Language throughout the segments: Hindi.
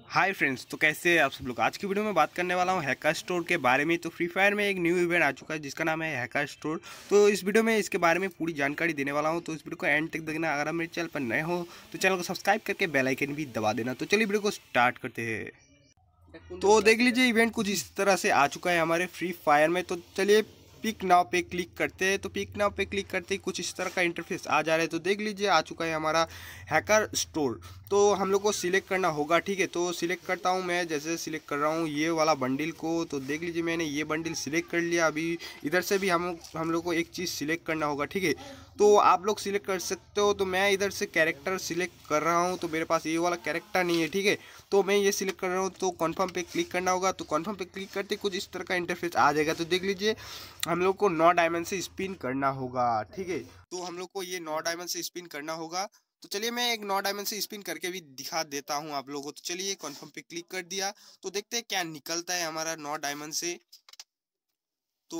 हाय फ्रेंड्स, तो कैसे हैं आप सब लोग। आज की वीडियो में बात करने वाला हूं हैकर स्टोर के बारे में। तो फ्री फायर में एक न्यू इवेंट आ चुका है जिसका नाम है हैकर स्टोर। तो इस वीडियो में इसके बारे में पूरी जानकारी देने वाला हूं, तो इस वीडियो को एंड तक देखना। अगर आप मेरे चैनल पर नए हो तो चैनल को सब्सक्राइब करके बेल आइकन भी दबा देना। तो चलिए वीडियो को स्टार्ट करते हैं। तो देख लीजिए, इवेंट कुछ इस तरह से आ चुका है हमारे फ्री फायर में। तो चलिए पिक नाउ पे क्लिक करते हैं। तो पिक नाउ पे क्लिक करते ही कुछ इस तरह का इंटरफेस आ जा रहा है। तो देख लीजिए, आ चुका है हमारा हैकर स्टोर। तो हम लोग को सिलेक्ट करना होगा, ठीक है। तो सिलेक्ट करता हूँ मैं, जैसे सिलेक्ट कर रहा हूँ ये वाला बंडल को। तो देख लीजिए, मैंने ये बंडल सिलेक्ट कर लिया। अभी इधर से भी हम लोग को एक चीज़ सिलेक्ट करना होगा, ठीक है। तो आप लोग सिलेक्ट कर सकते हो। तो मैं इधर से कैरेक्टर सिलेक्ट कर रहा हूँ। तो मेरे पास ये वाला कैरेक्टर नहीं है, ठीक है। तो मैं ये सिलेक्ट कर रहा हूँ। तो कन्फर्म पे क्लिक करना होगा। तो कन्फर्म पे क्लिक करते कुछ इस तरह का इंटरफेस आ जाएगा। तो देख लीजिए, हम लोग को 9 डायमंड से स्पिन करना होगा, ठीक है। तो हम लोग को ये 9 डायमंड से स्पिन करना होगा। तो चलिए मैं एक 9 डायमंड से स्पिन करके भी दिखा देता हूँ आप लोगों को। तो चलिए कन्फर्म पे क्लिक कर दिया। तो देखते हैं क्या निकलता है हमारा 9 डायमंड से। तो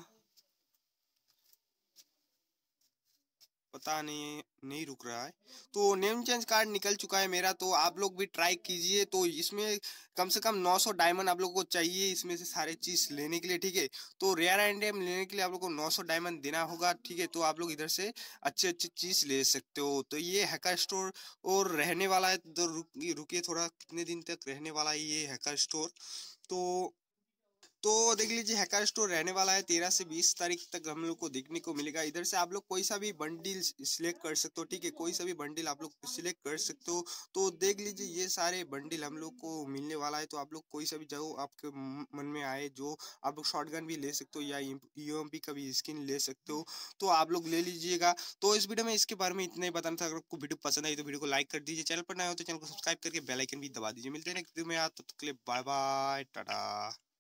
पता नहीं रुक रहा है। तो नेम चेंज कार्ड निकल चुका है मेरा। तो आप लोग भी ट्राई कीजिए। तो इसमें कम से कम 900 डायमंड आप लोगों को चाहिए इसमें से सारे चीज़ लेने के लिए, ठीक है। तो रेयर आइटम लेने के लिए आप लोग को 900 डायमंड देना होगा, ठीक है। तो आप लोग इधर से अच्छे अच्छे चीज़ ले सकते हो। तो ये हैकर स्टोर और रहने वाला है। तो रुकिए थोड़ा, कितने दिन तक रहने वाला है ये हैकर स्टोर। तो देख लीजिए, हैकर स्टोर रहने वाला है 13 से 20 तारीख तक हम लोग को देखने को मिलेगा। इधर से आप लोग कोई सा भी बंडल सिलेक्ट कर सकते हो, ठीक है। कोई सा भी बंडल आप लोग सिलेक्ट कर सकते हो। तो देख लीजिए, ये सारे बंडल हम लोग को मिलने वाला है। तो आप लोग कोई सा भी जो आपके मन में आए, जो आप लोग शॉटगन भी ले सकते हो या यूएमपी का भी स्किन ले सकते हो। तो आप लोग ले लीजिएगा। तो इस वीडियो में इसके बारे में इतना ही बताना था। अगर आपको वीडियो पसंद आई तो वीडियो को लाइक कर दीजिए। चैनल पर नए हो तो चैनल को सब्सक्राइब करके बेल आइकन भी दबा दीजिए। मिलते हैं नेक्स्ट वीडियो में। आप तब तक के लिए बाय बाय, टाटा।